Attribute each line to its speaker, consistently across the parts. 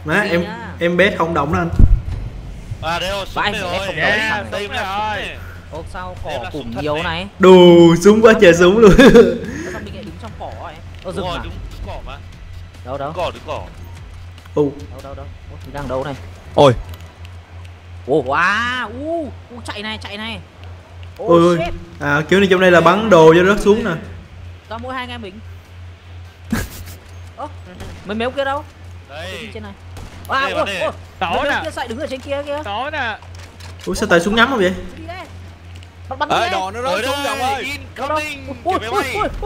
Speaker 1: Má em bé không động đó anh.
Speaker 2: À đây rồi,
Speaker 3: Vãi,
Speaker 2: đây
Speaker 3: em
Speaker 2: rồi.
Speaker 3: không
Speaker 2: Yeah,
Speaker 3: động.
Speaker 2: đây rồi.
Speaker 3: Ô sao
Speaker 2: Em
Speaker 3: cỏ
Speaker 2: là
Speaker 3: cùm
Speaker 2: súng thật
Speaker 3: nhiều
Speaker 2: đấy.
Speaker 3: này.
Speaker 1: Đù súng quá trời súng luôn.
Speaker 3: Sao mình lại đứng trong cỏ ấy? Ô
Speaker 2: Đúng
Speaker 3: rừng
Speaker 2: rồi,
Speaker 3: à?
Speaker 2: đúng cỏ mà.
Speaker 3: Đâu đâu?
Speaker 2: Đứng cỏ.
Speaker 1: Ồ,
Speaker 3: Đâu đâu? Ô, mình đang đâu này?
Speaker 4: Ôi.
Speaker 3: Ồ wow, chạy này.
Speaker 1: ôi ôi.
Speaker 3: Shit.
Speaker 1: À kiểu này trong đây là bắn đồ cho rớt xuống nè.
Speaker 3: Tao mỗi hai anh em mình. Ơ, mấy méo kia đâu?
Speaker 2: Đây.
Speaker 3: Trên này.
Speaker 2: Đây,
Speaker 3: Ôi,
Speaker 2: đây.
Speaker 3: ôi,
Speaker 5: Tối
Speaker 3: mấy méo
Speaker 5: nè.
Speaker 3: kia chạy đứng ở trên kia kìa.
Speaker 5: Tối nè.
Speaker 1: Ủa sao tay súng ngắm không vậy?
Speaker 3: Đi đây. Bắn
Speaker 4: Ê
Speaker 3: đi.
Speaker 4: đồ nó rớt xuống Trọng ơi.
Speaker 2: Incoming.
Speaker 3: Ôi,
Speaker 2: Kiểu máy bay.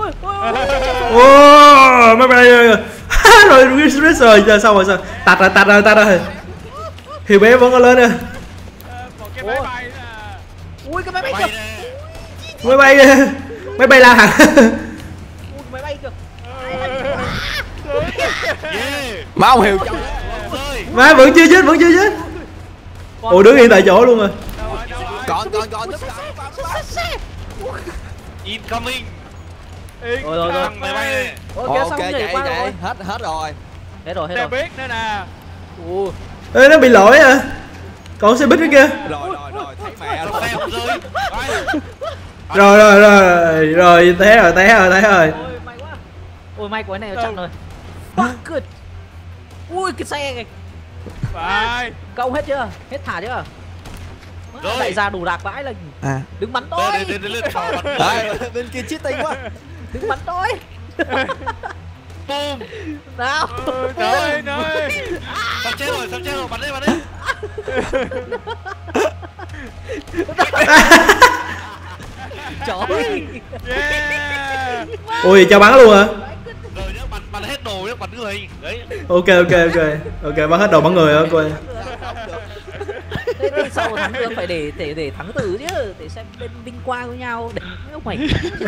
Speaker 1: Ô, máy bay rồi. Rồi rồi sao tạt rồi. Thì bé vẫn có lên nè.
Speaker 5: Một cái máy bay nè.
Speaker 3: Ui cái máy bay
Speaker 2: Bay
Speaker 3: kìa.
Speaker 2: nè.
Speaker 1: Máy bay la hẳn.
Speaker 3: Ui cái máy bay kìa.
Speaker 2: Yeah.
Speaker 4: Má ông Hiếu trong.
Speaker 2: Rơi.
Speaker 1: Má vẫn chưa chết. Ủa đứng yên tại chỗ luôn rồi.
Speaker 4: Còn giúp
Speaker 2: Incoming.
Speaker 3: Rồi.
Speaker 2: Thằng máy bay này.
Speaker 3: Ôi kìa
Speaker 4: ok
Speaker 3: sao không nhảy
Speaker 4: chạy
Speaker 3: qua rồi.
Speaker 4: hết rồi.
Speaker 3: Hết rồi.
Speaker 5: Xe buýt nữa nè.
Speaker 3: Ui.
Speaker 1: Ê nó bị lỗi à. Còn xe buýt nữa kia.
Speaker 4: Rồi thấy mẹ
Speaker 2: Thằng xe không rơi. Bay.
Speaker 1: Rồi té rồi.
Speaker 3: Ôi may quá. Ôi may của cái này nó chặn rồi. Fuck good. Ui cái xe kìa.
Speaker 5: Phải.
Speaker 3: Cậu hết chưa? Hết thả chưa?
Speaker 2: Rồi.
Speaker 3: Lại ra đủ đạc vãi là
Speaker 4: à
Speaker 3: đừng bắn tôi.
Speaker 2: Đây lên thỏ bắn
Speaker 4: bên kia cheating quá.
Speaker 3: Đừng bắn tôi.
Speaker 2: Boom.
Speaker 3: Nào.
Speaker 5: Nơi.
Speaker 2: Sắp chết rồi, bắn đi.
Speaker 3: Trời ơi.
Speaker 5: Yeah.
Speaker 1: Ui cho bắn luôn hả?
Speaker 2: Rồi nhá, bắn hết đồ nhá, bắn người. Đấy.
Speaker 1: Ok bắn hết đồ bắn người hả cô?
Speaker 3: Thế thì sau thắng được phải để thắng tử chứ, để xem bên vinh quang với nhau để ông mày.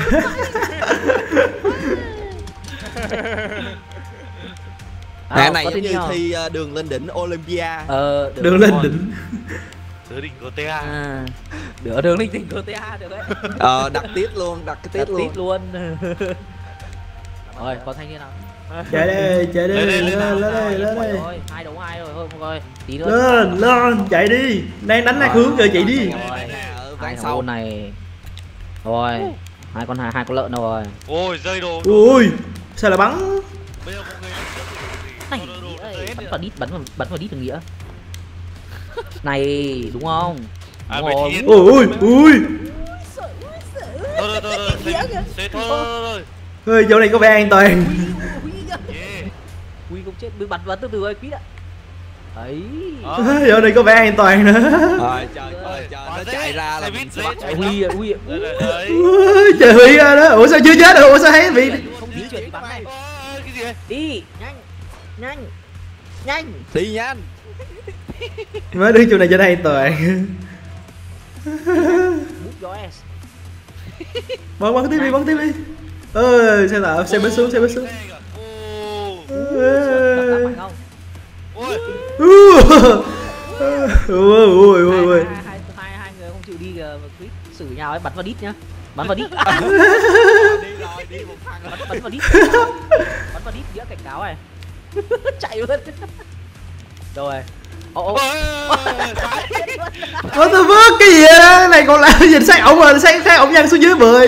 Speaker 4: Nè này giống như thi đường lên đỉnh Olympia.
Speaker 1: Đường lên đỉnh.
Speaker 2: Đỉnh GTA.
Speaker 3: À, đường lên đỉnh GTA được đấy.
Speaker 4: Đặt tiết luôn, đặt cái tiết luôn.
Speaker 3: Rồi, còn thanh niên nào?
Speaker 1: Chạy đi, lên đây.
Speaker 3: Rồi, 2 đấu 2 rồi, thôi rồi. Tí nữa.
Speaker 1: Lên, chạy đi. Đang đánh lạc hướng rồi chạy đi.
Speaker 3: Hai sau này. Rồi, hai con lợn đâu rồi.
Speaker 2: Ôi, rơi đồ.
Speaker 1: Ui, sao lại bắn?
Speaker 2: Bây giờ mọi người
Speaker 3: Này, bắn vào đít được nghĩa. Này, đúng không? Đúng rồi.
Speaker 1: Ui.
Speaker 2: Thôi. Thôi.
Speaker 1: Ơi, chỗ này có vẻ an toàn.
Speaker 3: Quy cũng chết, bắn từ từ ơi, quý ạ. Ấy.
Speaker 1: Chỗ này có vẻ an toàn nữa.
Speaker 4: Rồi trời nó chạy ra là mình sẽ bắt.
Speaker 3: Huy.
Speaker 1: Ui, trời Huy ra đó. Ủa sao chưa chết được? Ủa sao thấy bị
Speaker 3: Không di chuyển bắn này.
Speaker 2: Cái gì vậy?
Speaker 3: Đi, nhanh.
Speaker 4: Đi nhanh.
Speaker 1: mới đứng chỗ này cho nó an toàn.
Speaker 3: Bút gió S.
Speaker 1: Bắn tiếp đi. Ơi, xe bắn xuống.
Speaker 3: Mạnh không?
Speaker 1: Ui.
Speaker 3: Hai người không chịu đi kìa, quý xử nhau ấy, bắn vào đít nhá. Bắn vào đít.
Speaker 4: Đi một thằng.
Speaker 3: Bắn vào đít. Đĩa cảnh cáo này. Chạy luôn. Rồi.
Speaker 1: What the fuck, cái gì đó? Này còn làm gì sát ổng rồi, sát ổng nhăn xuống dưới bơi.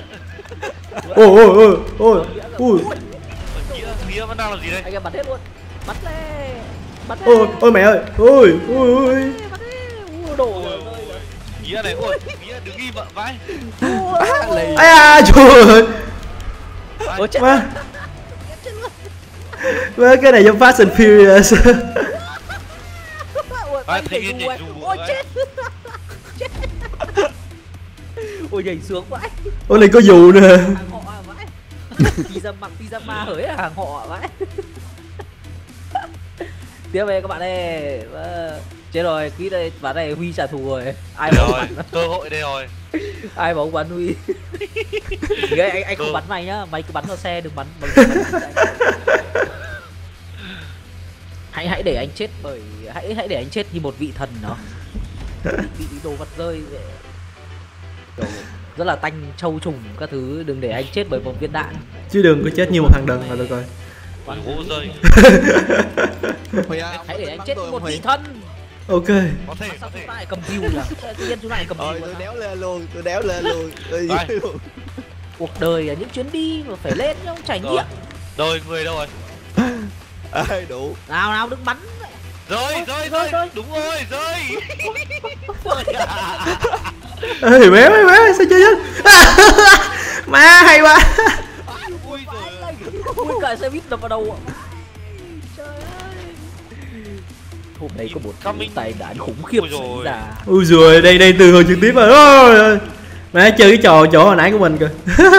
Speaker 1: Ôi.
Speaker 2: Nghĩa vẫn đang làm gì đây?
Speaker 3: Anh em bắn hết luôn. Bắn lên.
Speaker 1: Ôi mẹ ơi. Ôi.
Speaker 3: Bắn đi. Đổ rồi.
Speaker 2: Nghĩa này, Nghĩa đứng im vợ vãi.
Speaker 1: Ai à, trời ơi.
Speaker 3: Ôi chết.
Speaker 1: Má cái này giống Fast and Furious.
Speaker 2: Ôi
Speaker 3: chết. Ôi nhảy sướng vãi.
Speaker 1: Ôi này có dù nè.
Speaker 3: Hàng họ vãi. Pyjama hởi hàng họ vãi. Tiếp về các bạn ơi. Chết rồi, kỹ đây ván này Huy trả thù rồi. Ai bóng
Speaker 2: rồi, cơ hội đây rồi.
Speaker 3: Ai bóng bắn Huy. Anh không bắn mày nhá, mày cứ bắn vào xe đừng bắn. Hãy để anh chết bởi hãy để anh chết như một vị thần nó. Bị đồ vật rơi rất là tanh châu trùng các thứ, đừng để anh chết bởi một viên đạn.
Speaker 1: Chứ đừng có chết như một thằng đần là được rồi.
Speaker 2: Ôi, gỗ rơi.
Speaker 4: Huy ơi,
Speaker 3: Hãy để anh
Speaker 4: bắn
Speaker 3: chết
Speaker 4: tôi
Speaker 3: một
Speaker 4: không, Huy?
Speaker 3: vị thần.
Speaker 1: Ok.
Speaker 2: Có thể, có
Speaker 3: Sao
Speaker 2: thể.
Speaker 3: chúng ta lại cầm diều nhỉ? Tự nhiên chúng ta lại cầm
Speaker 4: Thôi
Speaker 3: diều
Speaker 4: tôi
Speaker 3: hả?
Speaker 4: đéo lên luôn, tôi đéo lên luôn. Tôi
Speaker 2: Vai.
Speaker 4: dưới luôn.
Speaker 3: Cuộc đời là những chuyến đi mà phải lên không trải
Speaker 2: Rồi.
Speaker 3: nghiệm.
Speaker 2: Rồi, người đâu rồi?
Speaker 4: Ê, đủ.
Speaker 3: Nào nào đừng bắn.
Speaker 2: Rơi, rơi,
Speaker 3: rơi,
Speaker 2: rơi.
Speaker 3: rơi.
Speaker 2: Đúng rồi, rơi.
Speaker 1: Ê bé bé bé sao chơi chứ? Má hay quá.
Speaker 2: Ui giời.
Speaker 3: Ui cả xe buýt đập vào đầu ạ. Trời ơi. Hôm nay có một
Speaker 2: Coming.
Speaker 3: tai nạn khủng khiếp
Speaker 2: Ôi
Speaker 3: xảy
Speaker 2: dồi.
Speaker 3: ra.
Speaker 1: Ui giời, đây đây từ hồi trực tiếp rồi. Ôi ơi. Má chơi cái trò chỗ hồi nãy của mình kìa.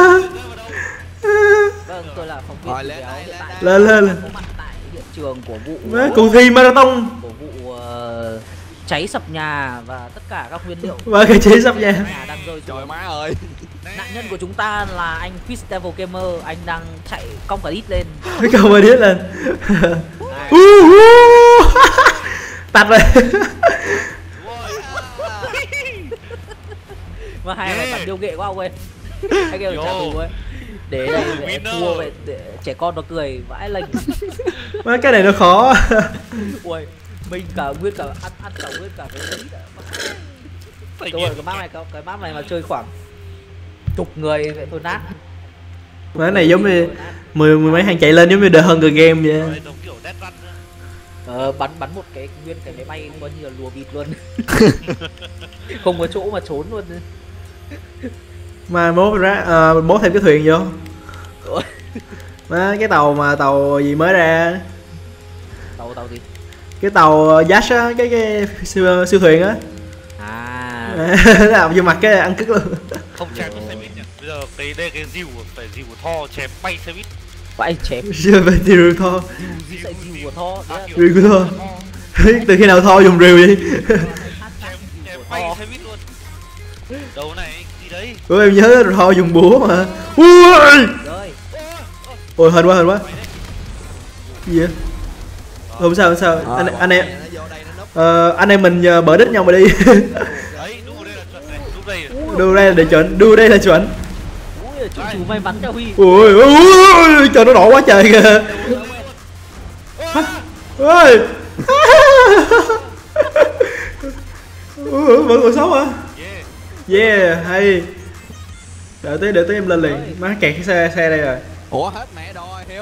Speaker 3: Vâng, tôi là phóng viên
Speaker 4: Rồi, lên
Speaker 3: Béo,
Speaker 4: đây,
Speaker 3: hiện
Speaker 4: lên
Speaker 3: tại
Speaker 1: đây. Lên, lên.
Speaker 3: có mặt tại hiện trường của vụ
Speaker 1: Má cuộc thi marathon
Speaker 3: của vụ cháy sập nhà và tất cả các nguyên liệu
Speaker 1: và cái chế sắp nha.
Speaker 3: nhà đang rơi
Speaker 4: Trời
Speaker 3: xuống.
Speaker 4: má ơi.
Speaker 3: Nạn nhân của chúng ta là anh Fish Devil Gamer, anh đang chạy cong cả đít lên.
Speaker 1: Cái câu mà điếc lên.
Speaker 3: Này,
Speaker 1: Tạch rồi.
Speaker 3: mà hai là
Speaker 2: Yeah.
Speaker 3: bạn điêu nghệ quá ông ơi. Anh kêu trả thù ấy. Để đây để
Speaker 2: Winner.
Speaker 3: thua vậy để trẻ con nó cười vãi lệnh.
Speaker 1: Má cái này nó khó.
Speaker 3: Ui, mình cả nguyên cả ăn cả nguyên cả cái đấy đã.
Speaker 2: Thành
Speaker 3: Trời ơi, cái map này mà chơi khoảng chục người vậy thôi nát.
Speaker 1: Má cái này giống như mười mấy hàng chạy lên giống như The Hunger Game vậy.
Speaker 2: Rồi, giống kiểu Dead Run nữa.
Speaker 3: Bắn một cái nguyên cái máy bay coi như là lùa vịt luôn. Không có chỗ mà trốn luôn.
Speaker 1: Mà mốt ra bố thêm cái thuyền vô.
Speaker 3: Ủa?
Speaker 1: Má cái tàu gì mới ra.
Speaker 3: Tàu gì?
Speaker 1: Cái tàu Yacht á, cái siêu thuyền á.
Speaker 3: À,
Speaker 1: Làm vô mặt cái ăn cứt luôn.
Speaker 2: Không chém được xe buýt nhỉ? Bây giờ cái rìu phải rìu của Thor chém bay xe buýt.
Speaker 3: vãi chém
Speaker 1: Chưa về rìu Thor.
Speaker 3: gì sợi diều của Thor. Đấy là
Speaker 1: Rìu của Thor. Từ khi nào Thor dùng rìu vậy?
Speaker 2: Chém bay xe buýt luôn. Đâu này, gì đấy?
Speaker 1: Ủa em nhớ Thor dùng búa mà. Ui.
Speaker 3: Rồi,
Speaker 1: Ôi hên quá. Gì vậy? Không sao. Anh em
Speaker 4: Nó vô đây nó núp.
Speaker 1: anh em mình bỡ đít nhau mà đi.
Speaker 2: Đấy, đúng đây là chuẩn này, đúng đây.
Speaker 1: Đu đây là để chuẩn, đu đây là chuẩn.
Speaker 3: ui chú may mắn cho Huy.
Speaker 1: Ui, trời nó nổ quá trời kìa. Ôi. Vẫn còn sống hả?
Speaker 2: Yeah.
Speaker 1: Yeah, hay. Đợi tới em lên liền. Má kẹt cái xe đây rồi.
Speaker 4: Ủa hết mẹ rồi hiểu.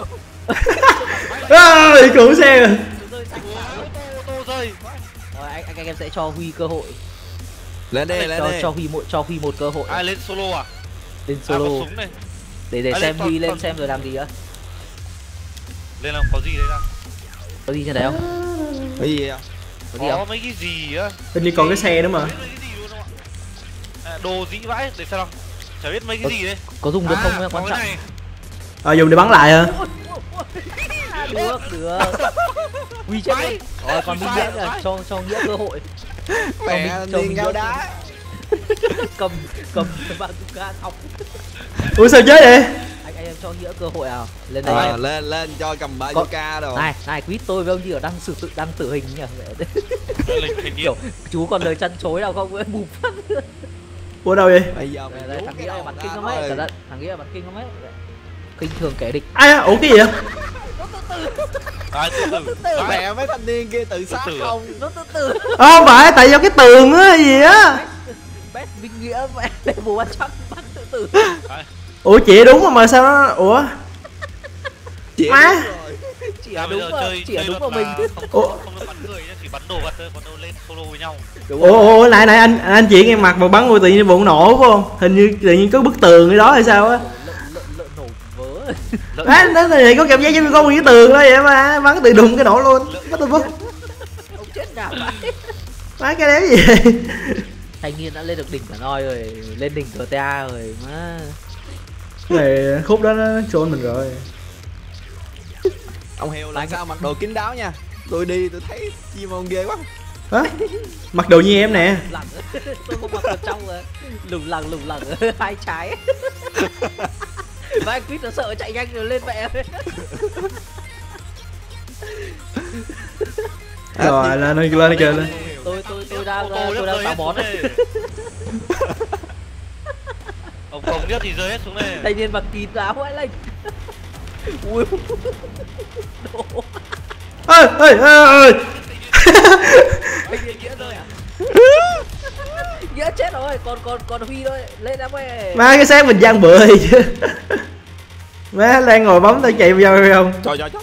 Speaker 1: Ôi, cứu xe rồi.
Speaker 2: Ô tô rơi.
Speaker 3: Rồi anh em sẽ cho Huy cơ hội.
Speaker 4: Lên đi, lên đi.
Speaker 3: Cho Huy một cơ hội
Speaker 2: Ai lên solo à?
Speaker 3: lên
Speaker 2: Ai có
Speaker 3: solo
Speaker 2: súng này?
Speaker 3: để
Speaker 2: Ai
Speaker 3: xem
Speaker 2: lên
Speaker 3: Huy
Speaker 2: toàn-
Speaker 3: lên xem rồi làm gì á.
Speaker 2: Lên làm có gì đấy ra?
Speaker 3: Có gì trên đấy không?
Speaker 4: Cái gì vậy?
Speaker 3: Có gì
Speaker 2: Có
Speaker 3: không?
Speaker 2: mấy cái gì á?
Speaker 1: Hình như còn cái xe nữa mà.
Speaker 2: Biết mấy cái gì luôn không ạ? À, đồ dĩ vãi, để xem nào. Chả biết mấy cái gì đấy.
Speaker 3: Có dùng được không
Speaker 2: có
Speaker 3: quan
Speaker 2: cái
Speaker 3: trọng.
Speaker 2: này.
Speaker 1: Dùng để bắn lại hả?
Speaker 3: Được. Huy chết luôn. Rồi còn Minh Nghĩa là cho Nghĩa cơ hội.
Speaker 4: Mẹ
Speaker 3: cho
Speaker 4: điên
Speaker 3: mình
Speaker 4: gao
Speaker 3: biết.
Speaker 4: đá.
Speaker 3: cầm bazooka xong.
Speaker 1: Ủa sao chết vậy?
Speaker 3: Anh em cho Nghĩa cơ hội nào. Lên đây.
Speaker 4: Lên cho cầm bazooka rồi.
Speaker 3: Này quýt tôi với ông Nghĩa đang tử hình nhỉ.
Speaker 2: Lên thành
Speaker 3: Kiểu
Speaker 2: nghiệp.
Speaker 3: chú còn lời chăn chối nào không? Bụp phát.
Speaker 1: Ủa đâu vậy?
Speaker 4: Bây giờ mày
Speaker 3: Đây,
Speaker 4: rút
Speaker 3: thằng
Speaker 4: cái
Speaker 3: Nghĩa là
Speaker 4: đầu
Speaker 3: bắn
Speaker 4: ra
Speaker 3: kinh lắm ấy,
Speaker 4: thôi.
Speaker 3: cẩn thận. Thằng Nghĩa là bắn kinh lắm ấy. Kinh thường kẻ địch.
Speaker 1: Ai á? Ủa cái gì vậy?
Speaker 2: À, tự tử.
Speaker 4: Mẹ mấy thanh niên kia tự sát
Speaker 2: tử.
Speaker 4: không?
Speaker 3: Nó từ
Speaker 1: Không phải, tại do cái tường á gì á.
Speaker 3: Best Minh Nghĩa mẹ level 300 bắn tự tử.
Speaker 1: Ủa chị đúng mà sao nó... Ủa?
Speaker 4: Chị
Speaker 1: Má.
Speaker 4: đúng rồi.
Speaker 3: Chỉ là đúng vào mình.
Speaker 2: Không được bắn người nhá, chỉ bắn đồ vật thôi, còn đâu lên solo với nhau.
Speaker 1: Ủa nãy anh chị nghe mặt mà bắn vô tự nhiên bụng nổ phải không? Hình như tự nhiên có bức tường cái đó hay sao á?
Speaker 3: Lợn nổ vớ.
Speaker 1: Nó này có cảm giác giống như có một cái tường đó vậy mà bắn từ đùng cái nổ luôn. What the fuck?
Speaker 3: Ông chết nào vậy?
Speaker 1: Má cái đéo gì vậy?
Speaker 3: Thanh niên đã lên được đỉnh cả noi rồi, lên đỉnh GTA rồi má.
Speaker 1: Cái này khúc đó nó trốn mình rồi.
Speaker 4: Ông Hiếu là sao mặc đồ kín đáo nha. Tôi đi tôi thấy chim ông ghê quá.
Speaker 1: Hả? Mặc đồ như em nè.
Speaker 3: Lẳng. Tôi không mặc ở trong rồi. Lủng lẳng hai trái. Và anh Quýt nó sợ chạy nhanh rồi lên mẹ.
Speaker 1: Rồi lên kìa lên.
Speaker 3: Tôi đang táo bón đấy.
Speaker 2: Ông không biết thì rơi hết xuống đây.
Speaker 3: Thanh niên mặc kín áo vãi lệnh. Ui.
Speaker 1: Ơi ơi ơi.
Speaker 3: Nghĩa rồi à? Nghĩa chết rồi, còn Huy thôi, lên em ơi.
Speaker 1: Má cái xác mình văng bựa gì chứ. Má đang ngồi bấm tao chạy vào không?
Speaker 4: Trời trời trời.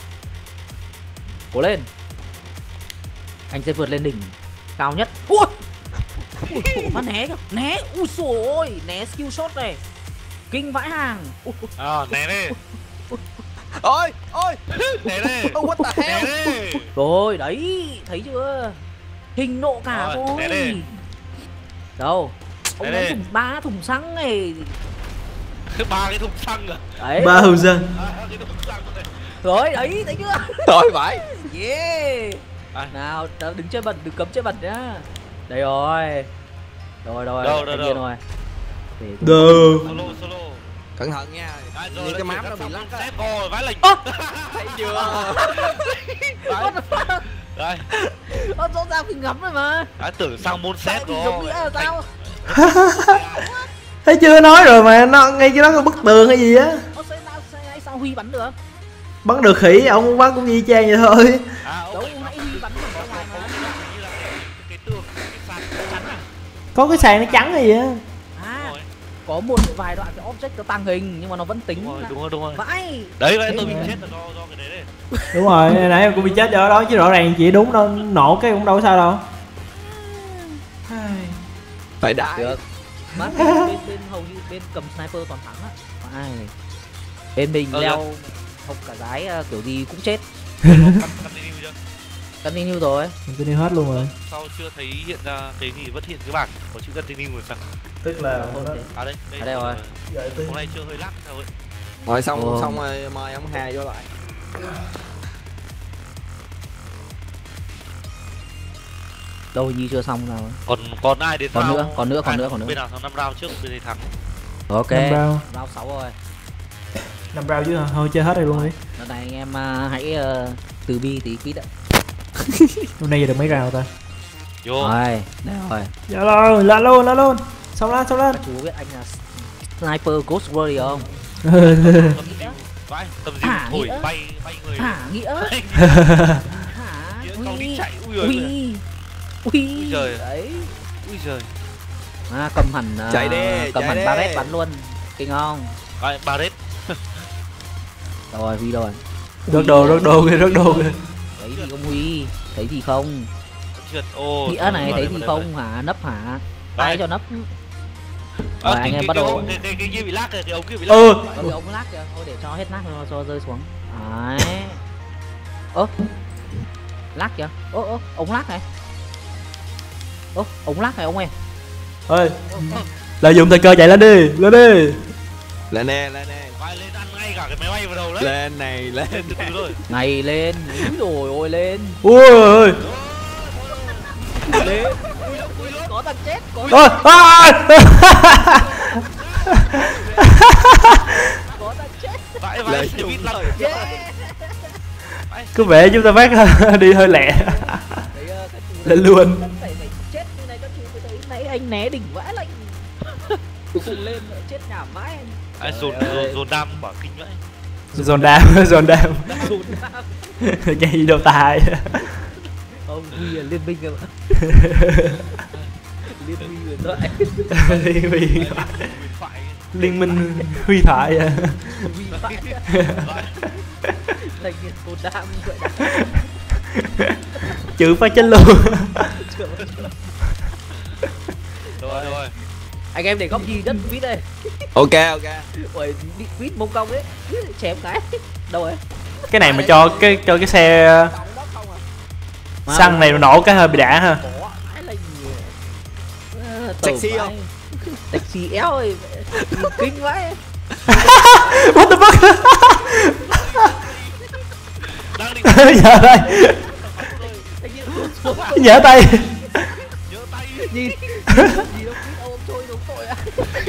Speaker 3: Cố lên. Anh sẽ vượt lên đỉnh cao nhất. Ui. Má né kìa, né. Ui xồi ôi, né skill shot này. Kinh vãi hàng.
Speaker 2: Né đi.
Speaker 4: Ôi ôi.
Speaker 2: Né đi.
Speaker 4: Oh, what the
Speaker 2: Né
Speaker 4: hell.
Speaker 2: đi.
Speaker 3: Rồi, đấy, thấy chưa? Hình nộ cả
Speaker 2: Rồi,
Speaker 3: rồi.
Speaker 2: né đi.
Speaker 3: Đâu? Ông
Speaker 2: Né
Speaker 3: lấy
Speaker 2: đi.
Speaker 3: 3 thùng xăng này.
Speaker 2: 3 cái thùng xăng à?
Speaker 3: Đấy.
Speaker 1: 3 hùng dân.
Speaker 2: Cái thùng xăng này.
Speaker 3: Rồi, đấy, thấy chưa?
Speaker 4: Thôi vậy.
Speaker 3: Yeah. Nào, đứng chơi bật, đừng cấm chơi bật nhá. Đây rồi. Rồi,
Speaker 2: Đâu,
Speaker 3: anh
Speaker 2: đâu.
Speaker 3: Yên rồi.
Speaker 1: Đồ.
Speaker 2: Solo.
Speaker 4: Cẩn thận nha. Như cái map nó bị lắc á.
Speaker 2: Xếp rồi, vãi lệnh.
Speaker 4: Thấy chưa?
Speaker 3: What the fuck?
Speaker 2: Đây.
Speaker 3: Rõ ràng mình ngắm rồi mà.
Speaker 2: Đã tưởng sang môn
Speaker 3: Tại
Speaker 2: xét
Speaker 3: vì
Speaker 2: rồi.
Speaker 3: giống nghĩa là sao?
Speaker 1: Thấy chưa, nói rồi mà, nó ngay cái đó có bức tường hay gì á.
Speaker 3: Sao Huy bắn được?
Speaker 1: Bắn được khỉ, ông bắn cũng y chang vậy thôi.
Speaker 3: Đâu, nãy Huy bắn được ra ngoài mà.
Speaker 2: Cái tường, cái sàn chắn à?
Speaker 1: Có cái sàn nó trắng hay gì á.
Speaker 3: À, có một vài đoạn cái object nó tăng hình nhưng mà nó vẫn tính.
Speaker 2: Đúng rồi.
Speaker 3: Vãi.
Speaker 2: Đấy, tôi bị chết là do cái đấy đấy.
Speaker 1: Đúng rồi, nãy em cũng bị chết do đó chứ rõ ràng chỉ đúng đâu, nổ cái cũng đâu có sao đâu.
Speaker 4: Phải đại.
Speaker 3: Được. Mắt bên hầu như bên cầm sniper toàn thắng á. Vãi. Bên mình leo học cả gái kiểu gì cũng chết. Continue rồi.
Speaker 1: Continue hết luôn rồi.
Speaker 2: Sau chưa thấy hiện ra cái gì vẫn hiện cái bảng có chữ continue rồi sao?
Speaker 1: Tức là
Speaker 2: Đây.
Speaker 3: Ở đây rồi.
Speaker 2: Hôm nay chưa hơi lắc sao ấy.
Speaker 4: Rồi xong rồi mời ông Hà vô lại.
Speaker 3: Đâu như chưa xong nào.
Speaker 2: Còn ai đến
Speaker 3: Còn
Speaker 2: round-
Speaker 3: nữa.
Speaker 2: Bên nào thằng 5 round trước bên này thắng.
Speaker 3: Ok.
Speaker 1: 5 round.
Speaker 3: Round 6 rồi.
Speaker 1: 5 round chứ thôi chơi hết rồi luôn đi.
Speaker 3: Lần này anh em hãy từ bi tí quýt ạ.
Speaker 1: Hôm nay giờ được mấy round ta?
Speaker 2: Vô.
Speaker 3: Rồi, đây rồi.
Speaker 1: Dạ rồi, la luôn. Xong lên.
Speaker 3: Các chú biết anh là Sniper Ghost Warrior không?
Speaker 2: Vãi, tầm gì thổi
Speaker 3: nghĩa.
Speaker 2: bay người.
Speaker 3: Hả, Nghĩa?
Speaker 2: Hả?
Speaker 3: Hả?
Speaker 2: Không đi chạy.
Speaker 3: Ui
Speaker 2: giời.
Speaker 3: Đấy.
Speaker 2: Ui giời.
Speaker 3: Cầm hẳn
Speaker 4: Chạy đi,
Speaker 3: cầm
Speaker 4: chạy
Speaker 3: hẳn
Speaker 4: đi.
Speaker 3: Barret bắn luôn. Kinh không?
Speaker 2: Đấy, Barret.
Speaker 3: Rồi, Huy rồi.
Speaker 1: Rớt đồ kìa.
Speaker 3: Thấy gì không Huy? Thấy gì không?
Speaker 2: Trượt. Ô.
Speaker 3: Nghĩa này thấy gì không hả? Nấp hả? Tay cho nấp. Rồi anh em bắt đầu.
Speaker 2: Cái kia bị lag kìa, cái ống kia bị lag.
Speaker 3: Có cái ống lắc kìa, thôi để cho hết lắc cho rơi xuống. Đấy. Lắc kìa. Ống lắc này. Ống lắc này ông ơi.
Speaker 1: Ơi, lợi dụng thời cơ chạy lên đi.
Speaker 4: Lên nè.
Speaker 2: Vai lên ăn ngay cả cái máy bay vào đầu đấy.
Speaker 4: Lên này, lên.
Speaker 2: Từ từ thôi.
Speaker 3: Này lên, úi rồi ôi lên.
Speaker 1: Ui ơi.
Speaker 3: Lên. Có thằng chết, có thằng chết.
Speaker 2: Vãi
Speaker 4: Lên
Speaker 2: xe buýt lăn.
Speaker 1: Cứ vẻ chúng ta phát đi hơi lẹ. Lên luôn.
Speaker 3: Phải chết như này các chú mới thấy nãy anh né đỉnh vãi lạnh. Cuối cùng lên nữa chết nhảm vãi anh.
Speaker 2: Ai dồn đam bảo kinh vậy.
Speaker 1: Dồn đam. Cái gì đâu tài.
Speaker 3: Ông Huy là liên minh cơ mà. Liên minh huyền thoại.
Speaker 1: Liên minh huy thoại.
Speaker 3: Huy thoại. Thành viên cô đam vậy đó.
Speaker 1: Chữ phát chết luôn.
Speaker 2: Rồi.
Speaker 3: Anh em để góc gì nhất quýt đây.
Speaker 4: Ok.
Speaker 3: Ôi đi quýt mông cong đấy. Chém cái. Đâu rồi?
Speaker 1: Cái này mà cho cái xe xăng này nổ cái hơi bị đã ha.
Speaker 4: Sexy không?
Speaker 3: Sexy éo ơi. Kinh vãi.
Speaker 1: What the fuck?
Speaker 2: Đang định
Speaker 1: Nhớ tay. Nhớ tay.
Speaker 3: Nhìn gì đâu quýt ông trôi đúng tội á.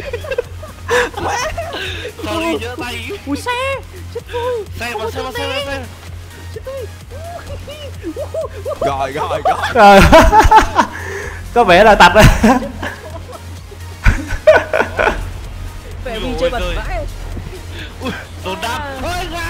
Speaker 2: sorry nhớ tay.
Speaker 3: Ui xe. Chết tôi.
Speaker 2: Xe.
Speaker 3: Chết tôi.
Speaker 4: Rồi.
Speaker 1: Rồi. Có vẻ là tập rồi.
Speaker 3: Vẻ vì chơi bật vãi.
Speaker 2: Dồn đam. Ôi ra.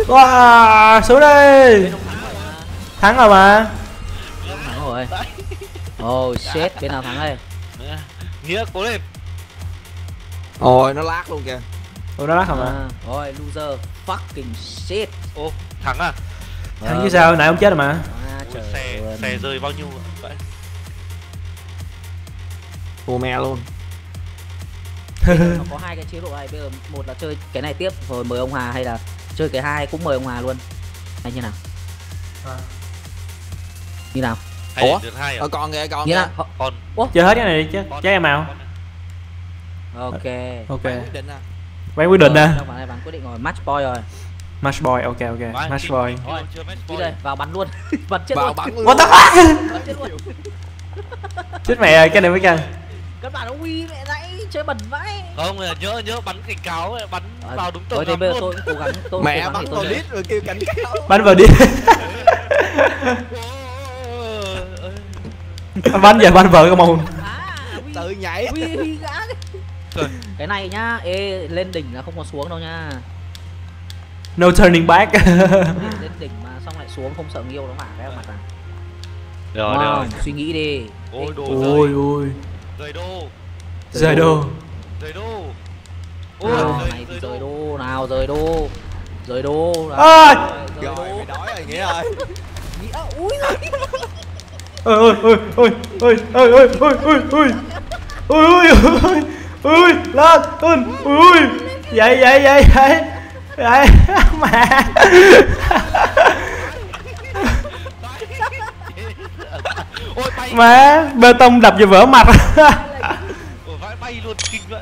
Speaker 1: Wow, xuống đi. Thắng rồi mà.
Speaker 3: Thắng rồi. Oh shit, bên nào thắng đây?
Speaker 2: Nghĩa cố lên.
Speaker 4: Ôi nó lát luôn kìa.
Speaker 1: Ủa nó lắc hả mà?
Speaker 3: Rồi loser fucking shit.
Speaker 2: Ô, thắng à?
Speaker 1: Thắng chứ sao, nãy ông chết rồi mà.
Speaker 2: Ui, xe rơi bao nhiêu vậy?
Speaker 4: Thua mẹ luôn.
Speaker 3: Nó có hai cái chế độ này, bây giờ một là chơi cái này tiếp rồi mời ông Hà, hay là chơi cái hai cũng mời ông Hà luôn. Hay như nào? Như nào?
Speaker 2: Hay
Speaker 4: Ủa?
Speaker 2: được hai à?
Speaker 4: Còn kìa, còn
Speaker 3: Như
Speaker 4: kìa.
Speaker 3: nào?
Speaker 2: Còn
Speaker 1: Chơi hết cái này đi chứ. Chơi em nào.
Speaker 3: Ok.
Speaker 1: Ok.
Speaker 4: Quyết định à.
Speaker 1: Bán quyết định nè.
Speaker 3: Trong này bạn quyết định rồi, match point rồi.
Speaker 1: Match boy, ok ok. Match boy.
Speaker 3: Rồi,
Speaker 2: chưa match
Speaker 3: đi
Speaker 2: point.
Speaker 3: đây, vào bắn luôn. Bắn chết
Speaker 4: Vào
Speaker 3: luôn.
Speaker 4: bắn luôn.
Speaker 1: What the fuck?
Speaker 3: Bắn chết luôn.
Speaker 1: Chết mẹ ơi, cái này mới căng.
Speaker 3: Các bạn ông Huy mẹ nãy chơi bẩn vãi.
Speaker 2: Không, nhớ bắn cảnh cáo, bắn vào đúng
Speaker 3: Thôi
Speaker 2: tầm
Speaker 3: thì bây giờ
Speaker 2: luôn.
Speaker 3: tôi cũng cố gắng, tôi
Speaker 4: Mẹ
Speaker 3: cố gắng
Speaker 4: bắn
Speaker 3: để
Speaker 4: vào
Speaker 3: tôi
Speaker 4: đít rồi kêu cảnh cáo.
Speaker 1: Bắn vào đi. Bắn giờ bắn vợ cái mông.
Speaker 3: Huy,
Speaker 4: Tự nhảy.
Speaker 3: Huy gã. Cái này nhá, ê lên đỉnh là không có xuống đâu nha.
Speaker 1: No turning back.
Speaker 3: Lên đỉnh mà xong lại xuống không sợ nghiêu nó hả cái mặt à.
Speaker 2: Rồi,
Speaker 3: Wow,
Speaker 2: rồi.
Speaker 3: suy nghĩ đi.
Speaker 2: Ôi đồ
Speaker 1: Ôi ôi.
Speaker 2: rời đô.
Speaker 1: Rời đô.
Speaker 2: Rời đô.
Speaker 3: Nào, này thì rời đô, nào rời đô. Rời đô.
Speaker 1: À!
Speaker 4: Rồi mày đói rồi Nghĩa ơi.
Speaker 3: Nghĩa ui.
Speaker 1: Ôi ôi ôi ôi ôi ôi ôi ôi ôi ôi ôi ôi lên ôi vậy vậy vậy vậy vậy mẹ
Speaker 2: Ôi bay.
Speaker 1: má bê tông đập vào vỡ mặt.
Speaker 2: Ôi vãi bay luôn kinh vậy.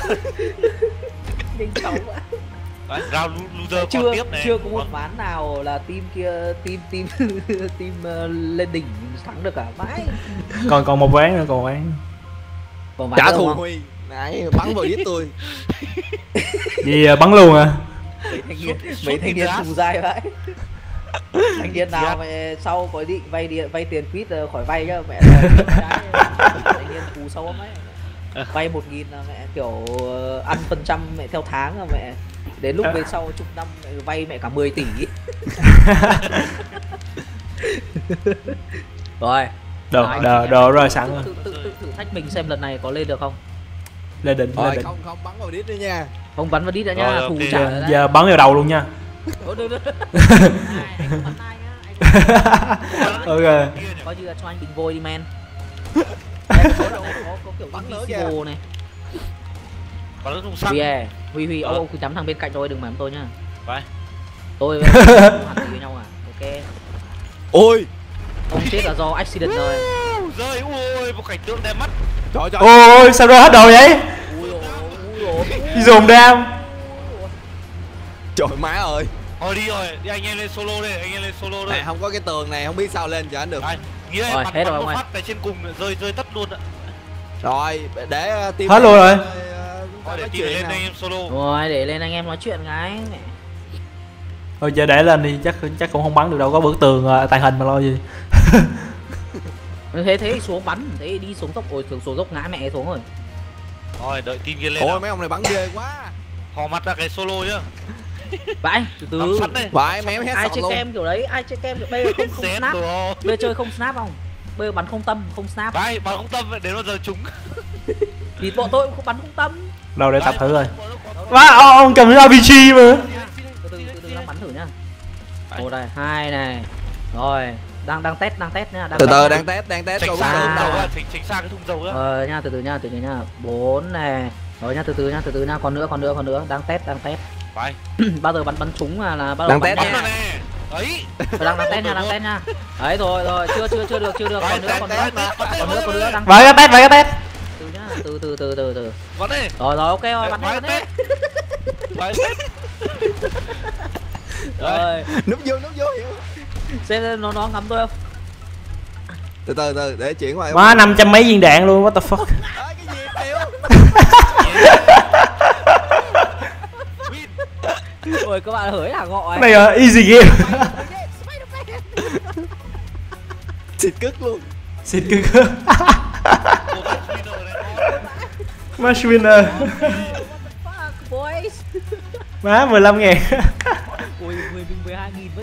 Speaker 3: Nhanh chóng quá.
Speaker 2: Đấy, round loser còn
Speaker 3: Chưa
Speaker 2: tiếp này.
Speaker 3: chưa có một ván nào là team kia team lên đỉnh thắng được cả vãi.
Speaker 1: còn một ván nữa còn ván
Speaker 3: Còn ván
Speaker 4: Trả
Speaker 3: đâu
Speaker 4: thù
Speaker 3: không?
Speaker 4: Huy. Nãy bắn vào đít tôi.
Speaker 1: gì bắn luôn à.
Speaker 3: Mấy thanh niên thù dai vậy. Thanh niên nào mẹ sau có ý định vay tiền quýt khỏi vay nhá mẹ. Thanh niên thù sâu lắm ấy. Vay 1.000 là mẹ kiểu ăn phần trăm mẹ theo tháng là mẹ. Đến lúc về sau chục năm mẹ vay mẹ cả 10 tỷ. Rồi.
Speaker 1: Đồ rồi sẵn rồi.
Speaker 3: Thử thách mình xem lần này có lên được không?
Speaker 1: Lên đỉnh lên
Speaker 4: Rồi
Speaker 1: đỉnh.
Speaker 4: không bắn vào đít nữa nha.
Speaker 3: Không bắn vào đít nữa nha,
Speaker 2: Rồi,
Speaker 3: thù
Speaker 2: ok.
Speaker 3: trả rồi đấy.
Speaker 1: Giờ bắn vào đầu luôn nha.
Speaker 3: Được. Anh không bắn ai nhá.
Speaker 1: Ok.
Speaker 3: Coi như là cho anh bình vôi đi men. Có kiểu
Speaker 4: Bắn nữa
Speaker 3: invisible này.
Speaker 2: Bắn nó không xăng.
Speaker 3: Huy ông cứ chấm thằng bên cạnh thôi, đừng mém tôi nhá.
Speaker 2: Vai.
Speaker 3: Tôi với hẳn với nhau à? Ok.
Speaker 4: Ôi.
Speaker 3: Ông chết là do accident rồi.
Speaker 2: Rơi ui một cảnh tượng đẹp mắt.
Speaker 4: Trời trời.
Speaker 1: Ôi sao rơi hết đồ vậy. Đi dồn đam.
Speaker 4: Trời má ơi.
Speaker 2: Thôi đi rồi, đi anh em lên solo đây, anh em lên solo đây.
Speaker 4: Này không có cái tường này không biết sao lên cho anh được.
Speaker 2: Đây, nghĩa
Speaker 3: Rồi,
Speaker 2: bắn
Speaker 3: hết rồi
Speaker 2: một
Speaker 3: ông ơi.
Speaker 2: phát này trên cùng rơi tất luôn ạ.
Speaker 4: Rồi để team
Speaker 1: Hết luôn rồi.
Speaker 2: Thôi để
Speaker 4: nói
Speaker 2: team lên
Speaker 4: chuyện
Speaker 2: anh em solo.
Speaker 3: Rồi để lên anh em nói chuyện cái.
Speaker 1: Thôi giờ để lên đi, chắc cũng không bắn được đâu, có bức tường tàng hình mà lo gì.
Speaker 3: Thế thì xuống bắn, thế đi xuống dốc, ôi thường xuống dốc ngã mẹ xuống rồi.
Speaker 2: Rồi đợi team kia lên.
Speaker 4: Ôi
Speaker 2: nào.
Speaker 4: mấy ông này bắn ghê quá.
Speaker 2: Hò mặt ra cái solo nhá.
Speaker 3: Vãi, từ
Speaker 2: Nắm
Speaker 3: từ.
Speaker 2: sẵn đây.
Speaker 4: Vãi mém hết
Speaker 3: Ai
Speaker 4: sọn
Speaker 3: chơi
Speaker 4: luôn.
Speaker 3: kem kiểu đấy, ai chơi kem kiểu bây giờ không
Speaker 2: Xếp
Speaker 3: snap.
Speaker 2: đồ.
Speaker 3: Bây giờ chơi không snap không? Bây giờ bắn không tâm, không snap.
Speaker 2: Vai, bắn không tâm đến bao giờ trúng.
Speaker 3: Thì bọn tôi cũng không bắn không tâm.
Speaker 1: Đâu để tập thử rồi. Má ông cầm cái RPG mà.
Speaker 3: Từ từ đang bắn thử nhá. Một này, hai này. Rồi, đang test nhá,
Speaker 4: Từ từ
Speaker 3: test
Speaker 4: đang test
Speaker 2: Tránh
Speaker 4: coi
Speaker 2: xa
Speaker 4: có
Speaker 2: cái
Speaker 4: tường
Speaker 2: thùng dầu
Speaker 4: đâu.
Speaker 2: á, tránh xa cái thùng dầu á.
Speaker 3: nha, từ từ nhá. 4 này. Rồi nha, từ từ nhá, còn nữa, đang test.
Speaker 2: Vai.
Speaker 3: Bao giờ bắn trúng là bao giờ
Speaker 4: Đang
Speaker 3: bắn
Speaker 4: test
Speaker 2: Bắn
Speaker 3: nhá.
Speaker 2: rồi nè. Đấy.
Speaker 3: Đang test nha. Đấy rồi, chưa được, còn nữa, đang
Speaker 1: Vậy cái test.
Speaker 3: từ nhá, từ.
Speaker 2: Bắn đi.
Speaker 3: Rồi ok rồi, bắn
Speaker 2: Vai
Speaker 3: đi.
Speaker 2: test. Vai test.
Speaker 3: Rồi,
Speaker 4: Núp vô hiểu.
Speaker 3: xem nó ngắm tôi không?
Speaker 4: Từ từ để chuyển qua.
Speaker 1: Má 500 mấy viên đạn luôn, what the fuck.
Speaker 4: Cái gì tiểu.
Speaker 3: Ôi các bạn hỡi là gọi.
Speaker 1: Này là easy game.
Speaker 4: Xịt cức luôn.
Speaker 1: Xịt cực. Match winner.
Speaker 3: Boys.
Speaker 1: Má 15.000.
Speaker 3: Ui, người binh